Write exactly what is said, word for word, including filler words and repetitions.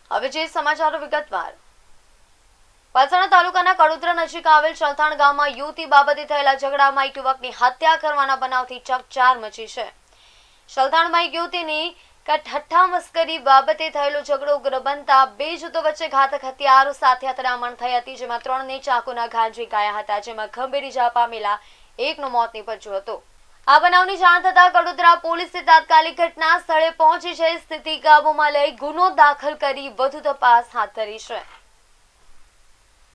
હવે જે સમાચારો વિગતવાર। પલસાણા તાલુકાના કડોદરા નજીક આવેલ ચલથાણ ગામમાં યુવતી બાબતે થયેલા ઝઘડામાં એક યુવકની હત્યા કરવાના બનાવથી ચકચાર મચી છે। ચલથાણમાં એક યુવતીની ઠઠ્ઠા મસ્કરી બાબતે થયેલો ઝઘડો ઉગ્ર બનતા બે જૂથો વચ્ચે ઘાતક હથિયારો સાથે અથડામણ થઈ હતી, જેમાં ત્રણને ચાકુના ઘા ઝીંકાયા હતા, જેમાં ગંભીર ઇજા પામેલા એકનું મોત નીપજ્યું હતું। આ બનાવની જાણ થતાં કડોદરા પોલીસે તાત્કાલિક ઘટના સ્થળે પહોંચી છે, સ્થિતિ કાબૂમાં લઈ ગુનો દાખલ કરી વધુ તપાસ હાથ ધરી છે।